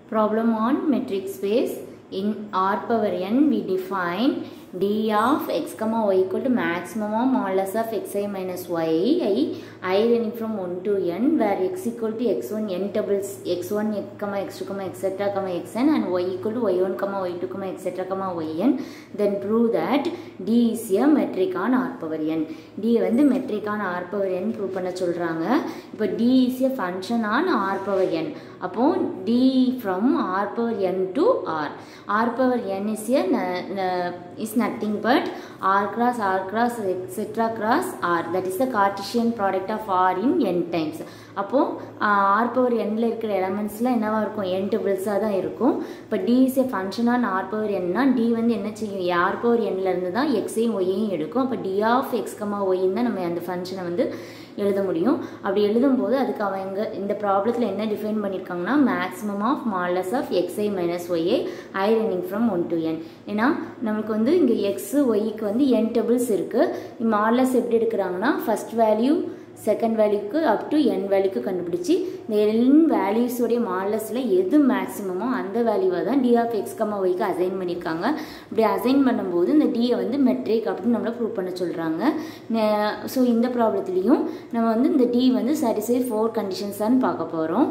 Problem on metric space. In R power n we define d of x comma y equal to maximum of modulus of xi minus yi I running from 1 to n where x equal to x1 n doubles x1 comma x2 comma etc comma xn and y equal to y1 comma y2 comma etc comma yn. Then prove that d is a metric on R power n. d வந்து metric on R power n prove பண்ண சொல்றாங்க. இப்போ d is a function on R power n. அப்போ d from R power n to R. R power n is nothing but R cross etc cross R. That is the Cartesian product of R in n times. அப்போ R power n ல இருக்கிற எலிமெண்ட்ஸ்ல என்னவா இருக்கும் n டபுள்ஸா தான் இருக்கும். இப்போ d is a function on R power n னா d வந்து என்ன செய்யும் R power n ல இருந்து தான் x ஐயும் y ஐயும் எடுக்கும். அப்போ d of x, y ன்னு நம்ம அந்த ஃபங்க்ஷனை வந்து எழுத முடியும். அப்படி எழுதும்போது அதுக்கு அவங்க இந்த ப்ராப்ளத்தில் என்ன டிஃபைன் பண்ணியிருக்காங்கன்னா maximum of modulus of xi minus y i i running from 1 to n. ஏன்னா நமக்கு வந்து இங்கே எக்ஸ் ஒய்க்கு வந்து n டபுள்ஸ் இருக்குது. மாடுலஸ் எப்படி எடுக்கிறாங்கன்னா ஃபர்ஸ்ட் வேல்யூ செகண்ட் வேல்யூக்கு அப் டு n வேல்யூக்கு கண்டுபிடிச்சி இந்த n வேல்யூஸோடைய மாடுலஸில் எது மேக்ஸிமமோ அந்த வேல்யூவை தான் d ஆஃப் x, yக்கு அசைன் பண்ணியிருக்காங்க. இப்படி அசைன் பண்ணும்போது இந்த d வந்து மெட்ரிக் அப்படின்னு நம்மளை ப்ரூவ் பண்ண சொல்கிறாங்க. ஸோ இந்த ப்ராப்ளத்துலேயும் நம்ம வந்து இந்த d வந்து சாட்டிஸ்ஃபை 4 கண்டிஷன்ஸான்னு பார்க்க போகிறோம்.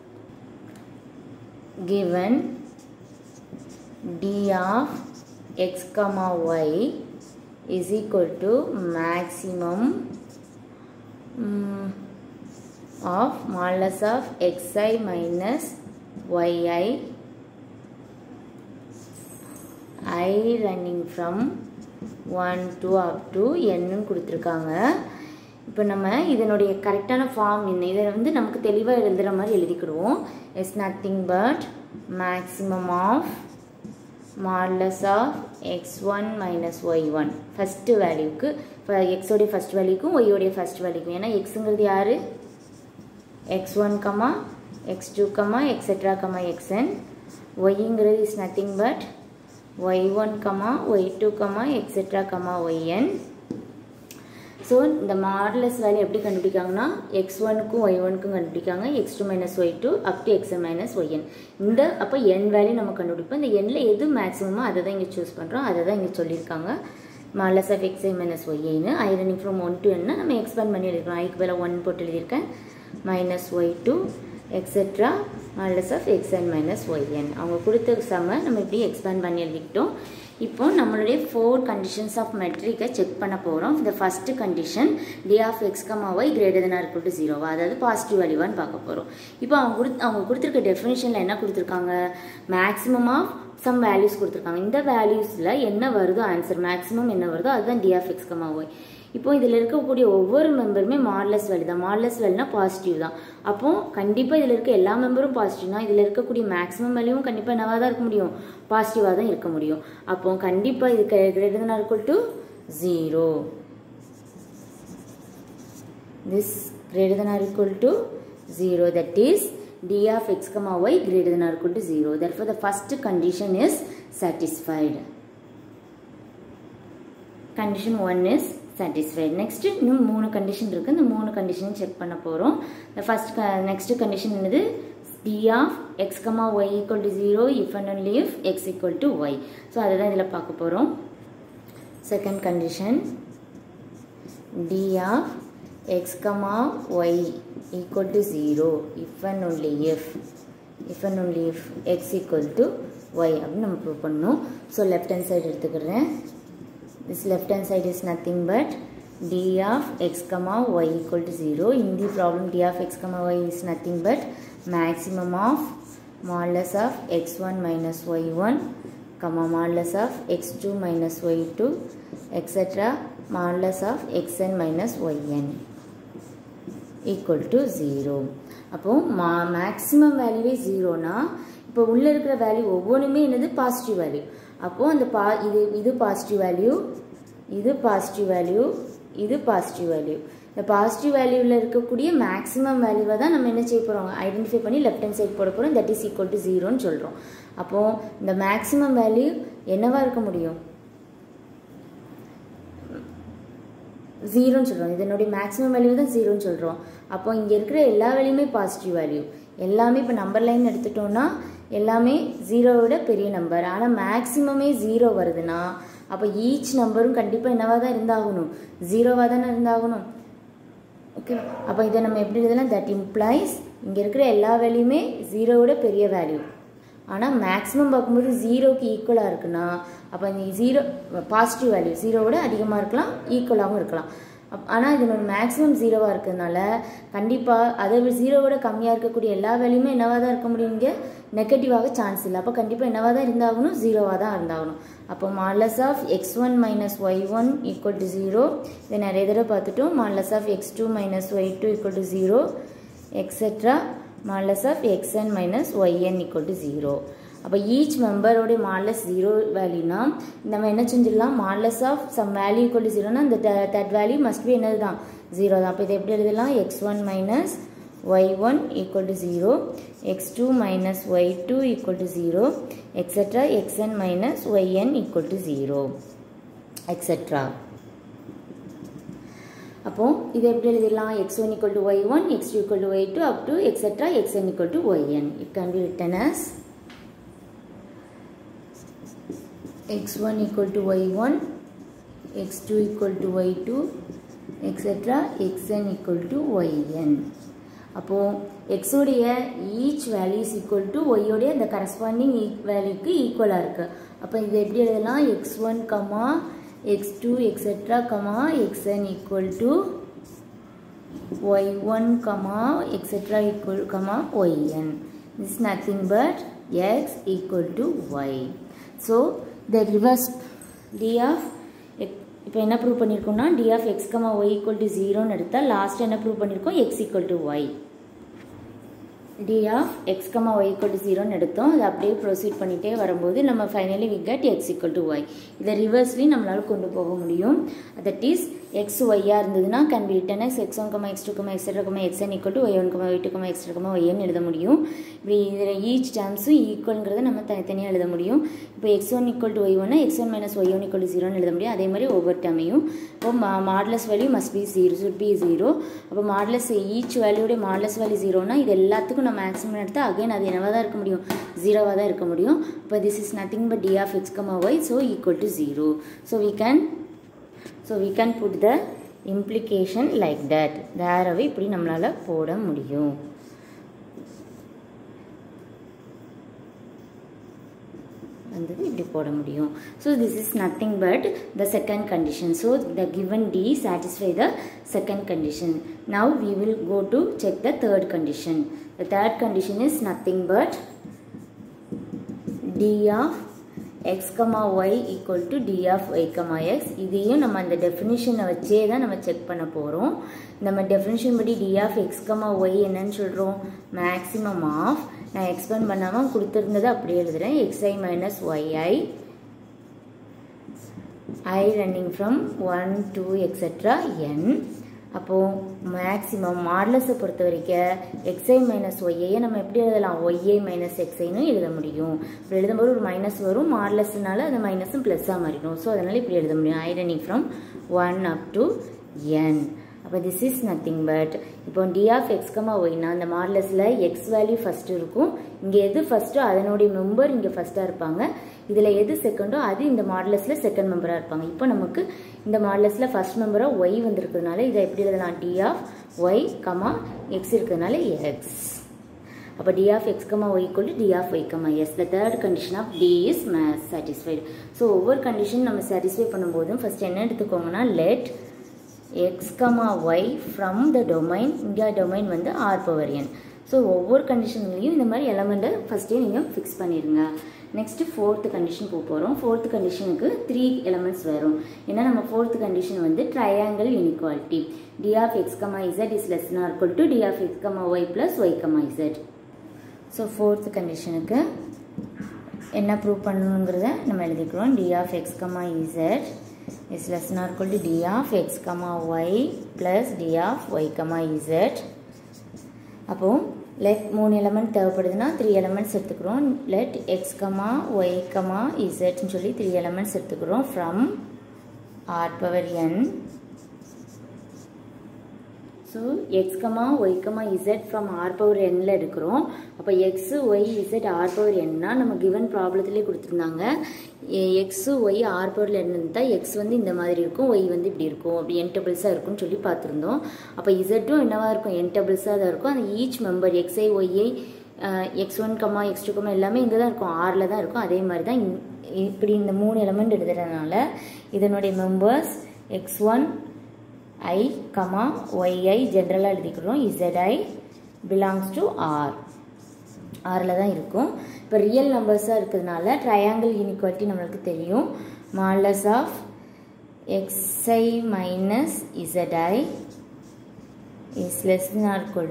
Given d of x, y is equal to maximum of modulus of xi minus yi I running from 1 to up to n கொடுத்துருக்காங்க. இப்போ நம்ம இதனுடைய கரெக்டான ஃபார்ம் என்ன இதை வந்து நமக்கு தெளிவாக எழுதுகிற மாதிரி எழுதிக்கிடுவோம். It's nothing but maximum of modulus of x1 minus y1 first வேல்யூக்கு எக்ஸோடைய ஃபர்ஸ்ட் வேல்யூக்கும் ஒய்யோடைய ஃபர்ஸ்ட் வேல்யூக்கும். ஏன்னா எக்ஸுங்கிறது யார் x1 comma x2 comma etcetera comma xn. ஒய்ங்கிறது is nothing but y1 comma y2 comma etcetera comma yn. So இந்த மாடுலஸ் வேல்யூ எப்படி கண்டுபிடிக்காங்கன்னா x1க்கும் y1க்கும் கண்டுபிடிக்காங்க, x2 minus y2 up to xn minus yn. இந்த அப்போ n வேல்யூ நம்ம கண்டுபிடிப்போம். இந்த எண்ணில் எது மேக்ஸிமமோ அதை தான் இங்கே சூஸ் பண்ணுறோம். அதை தான் இங்கே சொல்லியிருக்காங்க மாடுலஸ் ஆஃப் xi மைனஸ் yன்னு. I running from 1 to n நம்ம எக்ஸ்பேண்ட் பண்ணி எழுதிருக்கோம். ஐக்கு பதில் 1 போட்டு எழுதியிருக்கேன். Minus y2 etcetera modulus of xn minus yn. அவங்க கொடுத்த சம நம்ம இப்படி எக்ஸ்பேண்ட் பண்ணி எழுதிக்கிட்டோம். இப்போ நம்மளுடைய 4 கண்டிஷன்ஸ் ஆஃப் மெட்ரிக்கை செக் பண்ண போகிறோம். இந்த first condition d of x, y greater than or equal to 0, அதாவது பாசிட்டிவ் வேல்யூவான்னு பார்க்க போகிறோம். இப்போ அவங்க கொடுத்துருக்க டெஃபினேஷனில் என்ன கொடுத்துருக்காங்க மேக்ஸிமம் ஆஃப் சம் வேல்யூஸ் கொடுத்துருக்காங்க. இந்த வேல்யூஸில் என்ன வருதோ ஆன்சர் மேக்ஸிமம் என்ன வருதோ அதுதான் d ஆஃப் x, y. இப்போ இதில் இருக்கக்கூடிய ஒவ்வொரு மெம்பருமே மாடுலஸ் வேல்யூ தான். மாடுலஸ் வேல்யூனா பாசிட்டிவ் தான். அப்போ கண்டிப்பாக இதில் இருக்க எல்லா மெம்பரும் பாசிட்டிவ்னா இதில் இருக்கக்கூடிய மேக்ஸிமம் வேல்யூவும் கண்டிப்பாக என்னவாக தான் இருக்க முடியும் பாசிட்டிவாக தான் இருக்க முடியும். அப்போ கண்டிப்பாக இது greater than or equal to 0. This greater than or equal to 0, that is d of x, y greater than or equal to 0. Therefore the first condition is satisfied. Condition 1 is satisfied. Next இன்னும் 3 condition இருக்கு. இந்த 3 condition check பண்ண போறோம். The first next condition என்னது d of x, y equal to 0 if and only if x equal to y. So அதுதான் இதில் பார்க்க போறோம். Second condition d of x, y equal to 0 if and only if x equal to y அப்படின்னு நம்ம prove பண்ணணும். So left hand side எடுத்துக்கிறேன். This left hand side is nothing but d of x, y equal to 0. In the problem d of x, y is nothing but maximum of modulus of x1 minus y1 modulus of x2 minus y2 etc. modulus of xn minus yn equal to 0. அப்போ maximum வேல்யூவே 0னா இப்போ உள்ளே இருக்கிற value ஒவ்வொன்றுமே என்னது positive value. அப்போது அந்த இது positive value, இது பாசிட்டிவ் வேல்யூ, இது பாசிட்டிவ் வேல்யூ. இந்த பாசிட்டிவ் வேல்யூவில் இருக்கக்கூடிய மேக்ஸிமம் வேல்யூவை தான் நம்ம என்ன செய்ய போகிறோம் ஐடென்டிஃபை பண்ணி லெஃப்ட் ஹேண்ட் சைட் போட போகிறோம். தட் இஸ் ஈக்குவல் டு 0ன்னு சொல்கிறோம். அப்போது இந்த மேக்ஸிமம் வேல்யூ என்னவா இருக்க முடியும் 0ன்னு சொல்கிறோம். இதனுடைய மேக்ஸிமம் வேல்யூ தான் 0ன்னு சொல்கிறோம். அப்போ இங்கே இருக்கிற எல்லா வேல்யூமே பாசிட்டிவ் வேல்யூ. எல்லாமே இப்போ நம்பர் லைன் எடுத்துட்டோம்னா எல்லாமே 0 விட பெரிய நம்பர். ஆனால் மேக்ஸிமமே 0 வருதுன்னா அப்போ ஈச் நம்பரும் கண்டிப்பாக என்னவாக தான் இருந்தாகணும், 0வாக தானே இருந்தாகணும். ஓகே, அப்போ இதை நம்ம எப்படி எழுதலாம், தட் இம்ப்ளைஸ் இங்கே இருக்கிற எல்லா வேல்யூமே 0 விட பெரிய வேல்யூ. ஆனால் மேக்ஸிமம் பார்க்கும்போது 0க்கு ஈக்குவலாக இருக்குன்னா அப்போ இந்த 0 பாசிட்டிவ் வேல்யூ 0 விட அதிகமாக இருக்கலாம், ஈக்குவலாகவும் இருக்கலாம். ஆனால் இதனோட மேக்ஸிமம் 0வாக இருக்கிறதுனால கண்டிப்பாக அதை 0 விட கம்மியாக இருக்கக்கூடிய எல்லா வேல்யூமே என்னவாக தான் இருக்க முடியும், இங்கே நெகட்டிவாக சான்ஸ் இல்லை. அப்போ கண்டிப்பாக என்னவாக தான் இருந்தாகணும், 0வாக தான் இருந்தாகணும். அப்போ modulus of x1 minus y1 equal to 0. இதை நிறைய தடவை பார்த்துட்டோம். Modulus of x2 minus y2 equal to 0 etcetera modulus of xn minus yn equal to 0. அப்போ ஈச் மெம்பரோடைய மாடலஸ் 0 வேல்யூனா நம்ம என்ன செஞ்சிடலாம், modulus of some value equal to 0னா இந்த தட் வேல்யூ மஸ்ட் பி என்னது தான் 0 தான். அப்போ இதை எப்படி எழுதலாம், x1 minus y1 equal to 0 x2 minus y2 equal to 0 etcetera xn minus yn equal to 0 etcetera. அப்போ இதை எப்படி எழுதிடலாம், x1 equal to y1 x2 equal to y2 up to etcetera xn equal to yn. It can be written as x1 equal to y1 x2 equal to y2 etc xn equal to yn. அப்போ x உடைய each value is equal to y உடைய the corresponding வேல்யூக்கு ஈக்குவலாக இருக்குது. அப்போ இதை எப்படி எழுதலாம், x1 x2 etc xn equal to y1 etc equal yn. This is nothing but x equal to y. So the reverse d of இப்போ என்ன ப்ரூவ் பண்ணியிருக்கோம்னா d of x, y equal to 0 எடுத்தால் லாஸ்ட் என்ன prove பண்ணியிருக்கோம், x equal to y. d of x, y equal to 0 எடுத்தோம். அதை அப்படியே proceed பண்ணிகிட்டே வரும்போது நம்ம finally we get x equal to y. இதை ரிவர்ஸ்லி நம்மளால் கொண்டு போக முடியும். தட் இஸ் x y-ஆக இருந்ததுன்னா can be written as x1, x2, etc, xn equal to y1, y2, etc, yn எழுத முடியும். இப்படி இதில் ஈச் டேர்ம்ஸும் ஈக்குவல்ங்கிறத நம்ம தனித்தனியாக எழுத முடியும். இப்போ x1 equal to y1 x1 minus y1 equal to 0 எழுத முடியும். அதே மாதிரி ஒவ்வொரு டேர்மையும் இப்போ modulus value must be 0 should be 0. அப்போ மாடலஸ் ஈச் வேல்யூடைய மாடலஸ் வேல்யூ 0னா இது எல்லாத்துக்கும் நம்ம மேக்ஸிமம் எடுத்தால் அகைன் அது என்னவாக தான் இருக்க முடியும், 0வாக தான் இருக்க முடியும். இப்போ this is nothing but d of x, y so equal to 0. So we can put the implication like that. தாராவை இப்படி நம்மளால் போட முடியும். வந்தது இப்படி போட முடியும். So this is nothing but the second condition. So the given D satisfy the second condition. Now we will go to check the third condition. The third condition is nothing but D of x, y equal to d of y, x. இதையும் நம்ம அந்த டெஃபினிஷனை வச்சே தான் நம்ம check பண்ண போகிறோம். நம்ம definition படி d of x, y என்னன்னு சொல்கிறோம், மேக்ஸிமம் ஆஃப், நான் எக்ஸ்பேண்ட் பண்ணாமல் கொடுத்துருந்ததை அப்படியே எழுதுகிறேன், xi minus yi I running from 1 to etc n. அப்போது மேக்ஸிமம் மாடலஸை பொறுத்த வரைக்கும் xi மைனஸ் ஒய்யை நம்ம எப்படி எழுதலாம், ஒய்ஐ மைனஸ் எக்ஸைன்னு எழுத முடியும். இப்படி எழுதும்போது ஒரு மைனஸ் வரும், மாடலஸ்னால அந்த மைனஸும் ப்ளஸ்ஸாக மாறிடும். ஸோ அதனால் இப்படி எழுத முடியும், I running from 1 up to n. அப்போ this is nothing but இப்போ d of x, yனா அந்த மாடலஸில் எக்ஸ் வேல்யூ ஃபஸ்ட்டு இருக்கும். இங்கே எது ஃபஸ்ட்டோ அதனுடைய மெம்பர் இங்கே ஃபஸ்ட்டாக இருப்பாங்க. இதில் எது செகண்டோ அது இந்த மாடலஸில் செகண்ட் மெம்பராக இருப்பாங்க. இப்போ நமக்கு இந்த மாடலஸில் ஃபஸ்ட் மெம்பராக ஒய் வந்திருக்கிறதுனால இதை எப்படி எழுதலாம், d of y, x இருக்கிறதுனால x. அப்போ d of x, y equal to d of y, s. The third condition of D is satisfied. So ஒவ்வொரு கண்டிஷன் நம்ம சாட்டிஸ்ஃபை பண்ணும்போதும் ஃபஸ்ட் என்ன எடுத்துக்கோங்கன்னா, let x, y from the domain, இங்கே domain வந்து r power n. So ஒவ்வொரு கண்டிஷன்லையும் இந்த மாதிரி எலமெண்ட்டை ஃபஸ்ட்டே நீங்கள் ஃபிக்ஸ் பண்ணிடுங்க. நெக்ஸ்ட்டு ஃபோர்த்து கண்டிஷன் போகிறோம். ஃபோர்த்து கண்டிஷனுக்கு 3 எலமெண்ட்ஸ் வரும். ஏன்னா நம்ம ஃபோர்த்து கண்டிஷன் வந்து triangle inequality, d of x, z is less than or equal to d of x, y plus y, z. So fourth கண்டிஷனுக்கு என்ன ப்ரூவ் பண்ணணுங்கிறத நம்ம எழுதிக்கிறோம், d of x, z is less than or equal to d of x, y plus d of y, z. அப்போ let 3 element தேவைப்படுதுன்னா 3 elements எடுத்துக்கிறோம். let x, y, z சொல்லி 3 elements எடுத்துக்கிறோம் from r power n. So x comma y comma z from r power என்ல இருக்கிறோம். அப்போ x y z r power என்னா நம்ம கிவன் ப்ராப்ளத்திலே கொடுத்துருந்தாங்க. எக்ஸு ஒய் ஆர் பவரில் என்ன இருந்தால் எக்ஸ் வந்து இந்த மாதிரி இருக்கும், ஒய் வந்து இப்படி இருக்கும், அப்படி என் டேபிள்ஸாக இருக்கும்னு சொல்லி பார்த்துருந்தோம். அப்போ இசட்டும் என்னவாக இருக்கும், என் டேபிள்ஸாக தான் இருக்கும். அந்த each member x i y i x1, x2 எல்லாமே இங்கே தான் இருக்கும், ஆரில் தான் இருக்கும். அதே மாதிரி தான் இப்படி இந்த 3 எலமெண்ட் எடுத்துகிறதுனால இதனுடைய மெம்பர்ஸ் x1 i, yi ஜென்ரலாக எழுதிக்கிறோம். zi belongs to r, ஆரில் தான் இருக்கும். இப்போ ரியல் நம்பர்ஸாக இருக்கிறதுனால ட்ரையாங்கிள் இன்இக்வாலிட்டி நம்மளுக்கு தெரியும். Modulus of xi minus zi is less than or equal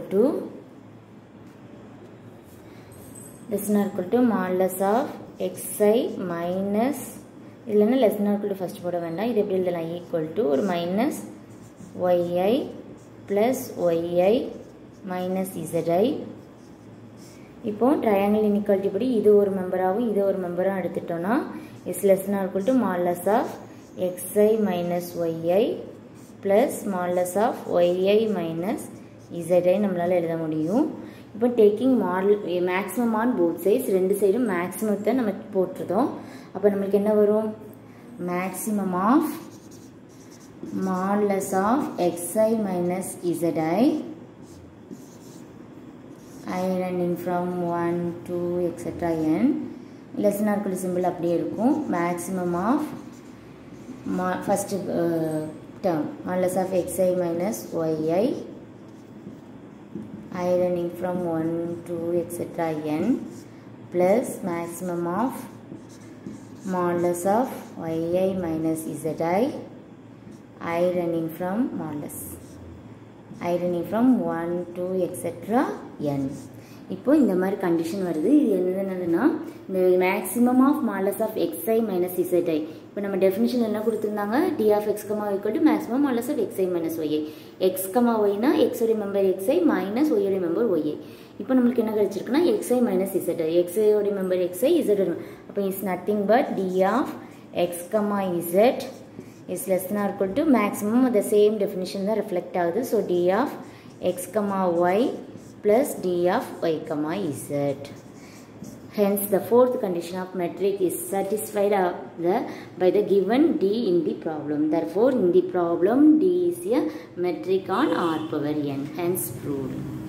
to modulus of xi minus இல்லைன்னா less than or equal to first போட வேண்டாம். இது எப்படி எழுதலாம், ஈக்குவல் டு ஒரு minus yi plus yi minus zi. இப்போ ட்ரையாங்கிள் இன்இக்வாலிட்டி படி இது ஒரு மெம்பராகவும் இது ஒரு மெம்பராகவும் எடுத்துட்டோம்னா is less than or equal to modulus of xi minus yi plus modulus of yi minus zi நம்மளால் எழுத முடியும். இப்போ taking maximum on both sides, ரெண்டு சைடும் மேக்ஸிமத்தை நம்ம போட்டுருதோம். அப்போ நம்மளுக்கு என்ன வரும், maximum of modulus of xi minus zi I running from 1 to etc n less than or equal to symbol அப்படியே இருக்கும். Maximum of first term modulus of xi minus yi I running from 1 to etc n plus maximum of modulus of yi minus zi I running from modulus I running from 1 to etc n. இப்போ இந்த மாதிரி condition வருது. இது என்னதுன்னா இந்த maximum of modulus of xi minus z i. இப்போ நம்ம definition என்ன கொடுத்துருந்தாங்க, d of x comma equal to maximum modulus of xi minus y i. X comma ஒய்னா எக்ஸோடைய மெம்பர் xi மைனஸ் ஒய்யோடைய மெம்பர் ஒய்ஐ. இப்போ நம்மளுக்கு என்ன கிடைச்சிருக்குன்னா xi மைனஸ் இசட்ஐ, எக்ஸோடைய மெம்பர் xi இசட். அப்போ it's nothing but d of x comma z is less than or equal to maximum the same definition தான் reflect ஆகுது. So d of x comma y plus d of y comma z. Hence the fourth condition of metric is satisfied by the given d in the problem. Therefore in the problem d is a metric on r power n. Hence proved.